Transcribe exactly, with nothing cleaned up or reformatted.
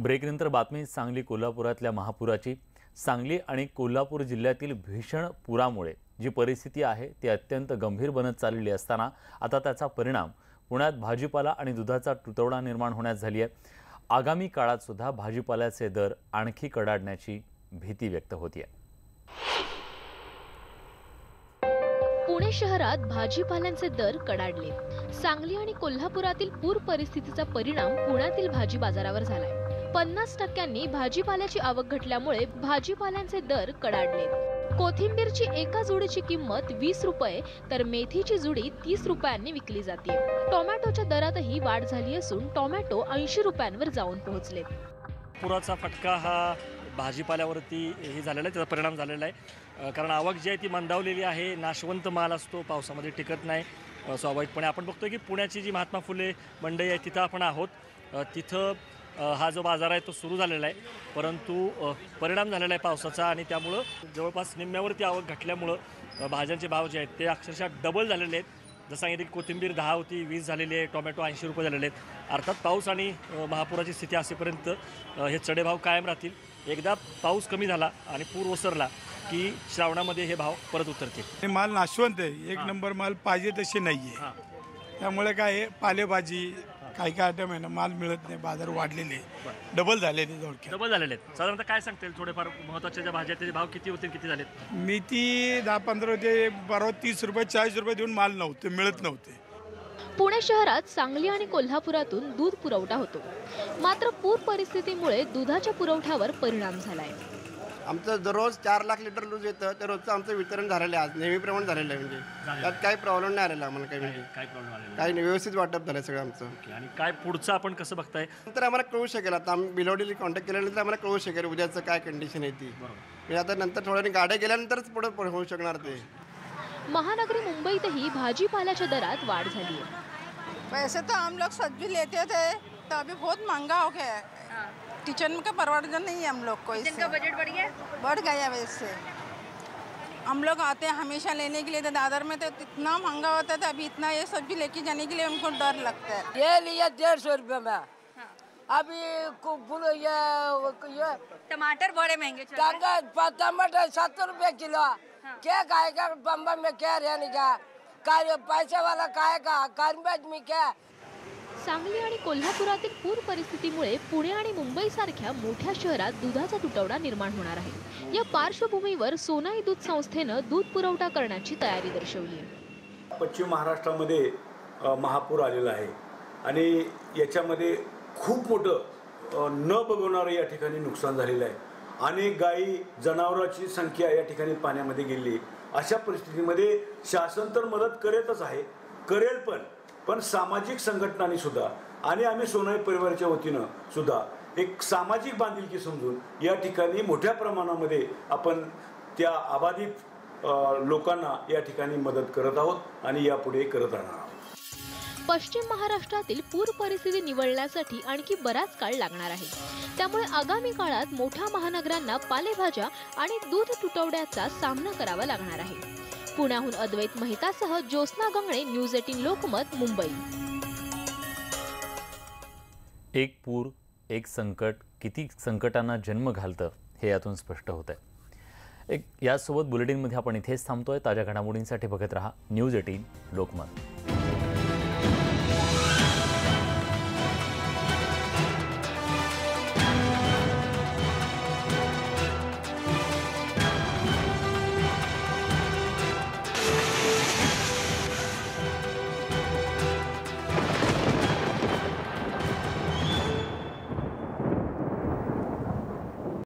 ब्रेकनंतर बातमी सांगली कोल्हापुरातल्या महापुराची। सांगली आणि कोल्हापूर जिल्ह्यातील भीषण पुरामुळे जी परिस्थिती आहे ती अत्यंत गंभीर बनत चाललेली असताना आता त्याचा परिणाम पुण्यात भाजीपाला आणि दुधाचा तुटवडा निर्माण होण्यास झाली आहे। आगामी काळात सुद्धा भाजीपाल्याचे दर आणखी कडाडण्याची भीती व्यक्त होती आहे। पुणे शहरात भाजीपाल्यांचे दर कडाडले। सांगली आणि कोल्हापुरातील पूर परिस्थितीचा परिणाम पुण्यातील भाजी बाजारावर झालाय। पन्नास टक्क्यांनी भाजीपाल्याची आवक घटल्यामुळे भाजीपाल्यांचे दर कडाडले। कोथिंबीरची एका जुडीची किंमत वीस रुपये तर मेथीची जुडी तीस रुपयांनी विकली जाते। टोमॅटोच्या दरातही वाढ झाली असून टोमॅटो ऐंशी रुपयांवर जाऊन पोहोचले। पुराचा फटका हा भाजीपाल्यावरती हे झालेला आहे, त्याचा परिणाम झालेला आहे। कारण आवक जी आहे ती मंदावलेली आहे। नाशवंत माल असतो, पावसामध्ये टिकत नाही स्वाभाविकपणे। आपण बघतोय की पुण्याची जी महात्मा फुले मंडई आहे तिथं आपण आहोत। तिथं हा जो बाजार आहे तो सुरू झालेला आहे, परंतु परिणाम झालेला आहे पावसाचा आणि त्यामुळं जवळपास निम्म्यावरती आवक घटल्यामुळं भाज्यांचे भाव जे आहेत ते अक्षरशः डबल झालेले आहेत। जसं सांगितलं की कोथिंबीर दहा होती वीस झालेली आहे, टोमॅटो ऐंशी रुपये झालेले आहेत। अर्थात पाऊस आणि महापुराची स्थिती असेपर्यंत हे चढे भाव कायम राहतील। एकदा पाऊस कमी झाला आणि पूर ओसरला की श्रावणामध्ये हे भाव परत उतरतील। माल नाशवंत आहे, एक नंबर माल पाहिजे तसे नाही आहे। त्यामुळे काय आहे, पालेभाजी काही काही आयटम आहे ना माल मिळत नाही, बाजार वाढलेले डबल झालेले थोडक्यात डबल झालेले आहेत। साधारणतः काय सांगता येईल थोडेफार महत्त्वाच्या ज्या भाज्या त्याचे भाव किती होतील, किती झालेत? मेथी दहा पंधरा होते, बारा तीस रुपये चाळीस रुपये देऊन माल नव्हते मिळत नव्हते। पुणे शहरात सांगली आणि कोल्हापुरातून दूध पुरवठा होतो, मात्र पूर परिस्थितीमुळे दुधाच्या पुरवठ्यावर परिणाम झालाय। आमचं दररोज चार लाख लिटर दूध येतं, त्या रोजचं आमचं वितरण झालेलं आहे, आज नेहमीप्रमाणे झालेलं आहे। म्हणजे त्यात काही प्रॉब्लेम नाही आलेला आम्हाला, काही म्हणजे काय प्रॉब्लेम आलेला काही नाही, व्यवस्थित वाटप झालं सगळं आमचं। आणि काय पुढचं आपण कसं बघताय? नंतर आम्हाला कळू शकेल, आता आम्ही बिलवडीला कॉन्टॅक्ट केल्यानंतर आम्हाला कळू शकेल उद्याचं काय कंडिशन आहे ती। म्हणजे आता नंतर थोड्याने गाड्या गेल्यानंतरच पुढे होऊ शकणार ते। महानगरी मुंबईतही भाजीपाल्याच्या दरात वाढ झाली है। वैसे तो हम लोग सब्जी लेते थे तो अभी बहुत महंगा हो गया है। किचन का परवड़ना नहीं है हम लोग को, इसका बजट बढ़ गया बढ़ गया वैसे। हम लोग आते हैं हमेशा लेने के लिए, तो दादर में तो इतना महंगा होता था, अभी इतना ये सब्जी लेके जाने के लिए हमको डर लगता है। ये लिया डेढ़ सौ रुपये में। हाँ। अभी ये, ये टमाटर बड़े महंगे चल रहे हैं। टमाटर सत्तर रुपये किलो। हाँ। क्या खाएगा बम्बई में, क्या रहने का कार्य पैसे वाला खाएगा, कार्बेज में क्या। सांगली आणि कोल्हापुरातील पूर परिस्थितीमुळे पुणे आणि मुंबई सारख्या मोठ्या शहरात दुधाचा तुटवडा निर्माण होणार आहे। या पार्श्वभूमीवर सोनाई दूध संस्थेनं दूध पुरवठा करण्याची तयारी दर्शवली आहे। पश्चिम महाराष्ट्रामध्ये महापूर आलेला आहे आणि याच्यामध्ये खूप मोठं न बघवणारं या ठिकाणी नुकसान झालेलं आहे। अनेक गायी जनावरांची संख्या या ठिकाणी पाण्यामध्ये गेली। अशा परिस्थितीमध्ये शासन तर मदत करेलच आहे, करेल पण पण सामाजिक संघटनांनी सुद्धा आणि आम्ही सोनाई परिवाराच्या वतीनं सुद्धा एक सामाजिक बांधिलकी समजून या ठिकाणी मोठ्या प्रमाणामध्ये आपण त्या अबाधित लोकांना या ठिकाणी मदत करत आहोत आणि यापुढे करत राहणार आहोत। पश्चिम महाराष्ट्रातील पूर परिस्थिती निवळण्यासाठी आणखी बराच काळ लागणार आहे, त्यामुळे आगामी काळात मोठ्या महानगरांना पालेभाज्या आणि दूध तुटवड्याचा सामना करावा लागणार आहे। पुण्याहून अद्वैत महितासह ज्योत्स्ना गंगणे, न्यूज अठरा लोकमत, मुंबई। एक पूर, एक संकट किती संकटांना जन्म घालतं हे यातून स्पष्ट होतंय। एक यासोबत बुलेटिनमध्ये आपण इथेच थांबतोय। ताज्या घडामोडींसाठी बघत रहा न्यूज अठरा लोकमत।